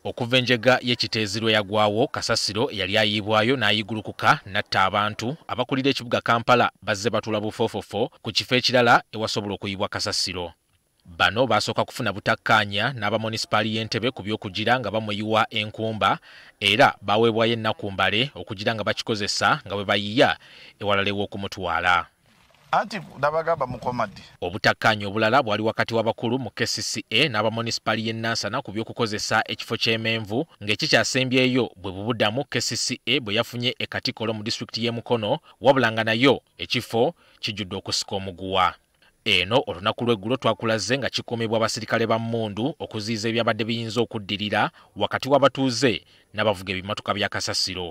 Okuva enjega y'ekiteezirwe yagwawo, kasasiro eyali ayiibwayo n'ayigulukuka n'atta abantu abakulira ekibuga Kampala bazze batula bufoofofo ku kifo ekirala ewasobola okuyiibwa kasasiro. Bano basooka kufuna butakkaanya n'aba munisipaali y'Entebbe ku by'okugira nga bamuyiwa enkumba era baweebwayo ennaku mbale okugira nga bakikozesa nga bwe bayiya ewalala ew'okumutwala. Anti dabagamba mukomadde. Obutakkaanya obulala bwali wakati w'abakulu mu KCCA n'aba munisipaali y'e Nansana ku by'okukozesa ekifo ky'Emenvu ng'ekikyasembyeyo bwe bubuddamu KCCA bwe yafunye ekatikkolo mu disitulikiti y'e Mukono wabula nga nayo ekifo kijjudde okusika omuguwa. Eno olunaku lw'eggulo twakulaze nga kikuumibwa abasirikale ba mmundu okuziyiza ebyabadde biyinza okuddirira wakati w'abatuuze n'abavuga ebimotoka bya kasasiro.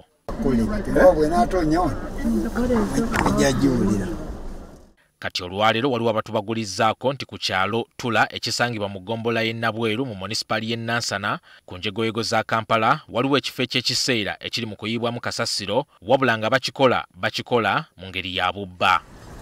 Kati olwaleero waliwo abatubagulizzaako nti ku kyalo Tula ekisangibwa mu ggombolola y'e Nabweru mu munisipaali y'e Nansana ku njegoyego za Kampala waliwo ekifo eky'ekiseera ekiri mu kuyiibwamu kasasiro wabula nga bakikola mu ngeri ya bubba.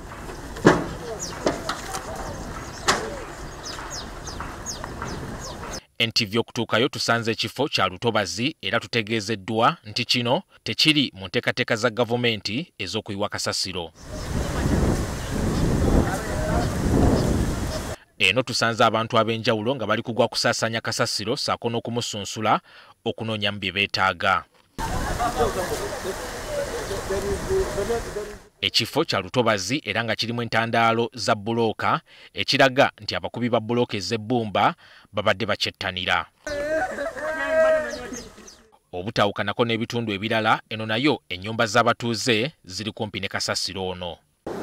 NTV okutuukayo tusanze ekifo kya Lutobazi era tutegeezeddwa nti kino tekiri mu nteekateeka za gavumenti ez'okuyiwa kasasiro. Eno tusanze abantu ab'enjawulo nga bali kugwa kusaasaanya kasasiro ssaako n'okumusunsula okunoonya mu bye beetaaga. Ekifo kya Lutobazi era nga kirimu entandaalo za bbulooka ekiraga nti abakubi ba bbulooka ez'ebbumba babadde bakyettanira. Obutawukanako n'ebitundu ebirala eno nayo ennyumba z'abatuuze ziri kumpi ne kasasiro ono.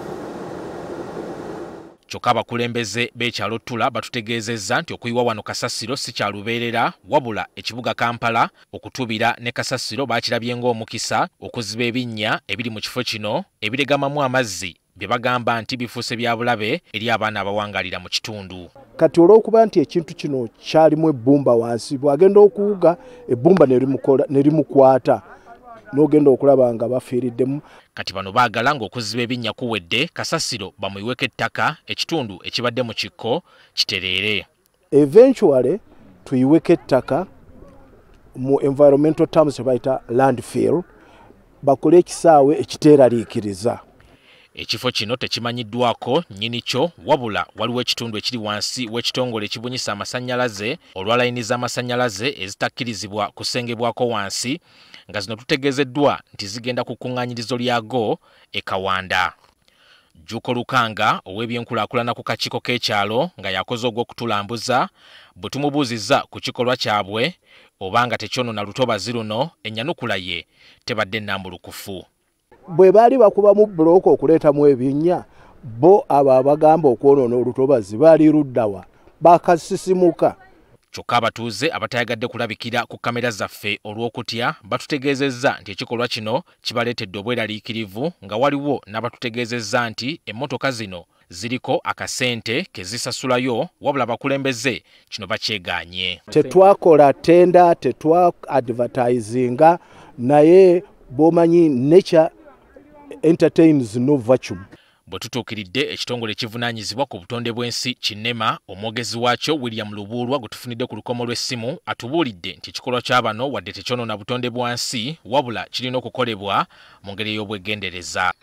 Kyokka abakulembeze b'ekyalo Tula batutegeezezza nti okuyiwa wano kasasiro si kya lubeerera wabula ekibuga Kampala okutubira ne kasasiro baakirabye ng'omukisa okuziba ebinnya ebiri mu kifo kino ebiregamamu amazzi bye bagamba nti bifuuse bya bulabe eri abaana abawangaalira mu kitundu. Kati olw'okuba nti ekintu kino kyalimu ebbumba wansi bw'agenda okuwuga ebbumba ne limukwata n'ogenda okulaba nga bafiiriddemu. Kati bano baagala ng'okuziba ebinnya kuwedde kasasiro bamuyiweko ettaka ekitundu ekibadde mu kikko kitereere. Eventually tuyiweko ettaka mu environmental terms bayita landfill bakole ekisaawe ekiteeraliikiriza. Ekifo kino tekimanyiddwako nnyini kyo wabula waliwo ekitundu ekiri wansi w'ekitongole ekibunyisa amasannyalaze olwa layini z'amasannyalaze ezitakkirizibwa kusengebwako wansi nga zino tutegeezeddwa nti zigenda ku kkuŋŋaanyirizo lyago e Kawanda. Jjuuko Lukanga ow'ebyenkulaakulana ku kakiiko k'ekyalo nga yakoze ogw'okutulambuza bwe tumubuuzizza ku kikolwa kyabwe obanga tekyonoona Lutobazi luno ennyanukula ye tebadde nnambulukufu. Bwe baali bakubamu bbulooka okuleetamu ebinnya bo abo abagamba okwonoona Olutobazi baali luddawa bakasisimuka. Kyokka abatuuze abatayagadde kulabikira ku kamera zaffe olw'okutya batutegeezezza nti ekikolwa kino kibaleetedde obweraliikirivu nga waliwo n'abatutegeezezza nti emmotoka zino ziriko akasente ke zisasulayo wabula abakulembeze kino bakyegaanye. Tetwakola tenda tetwa advertisinga naye bomanyi nature entertains no virtue. Bwe tutuukiridde ekitongole ekivunaanyizibwa ku butonde bw'ensi Kinema omwogezi waakyo William Lubuulwa gwe tufunidde ku lukomo lw'essimu atubuulidde nti ekikolwa kya bano wadde tekyonoona butonde bwa nsi wabula kirina okukolebwa mu ngeri ey'obwegendereza.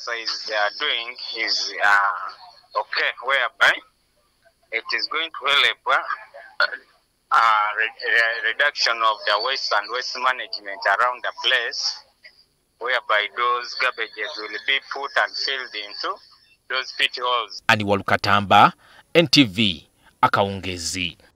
Reduction of the waste and waste management around the place, whereby those garbages will be put and filled into those pit holes. Ani Walukatamba, NTV, Akawungezi.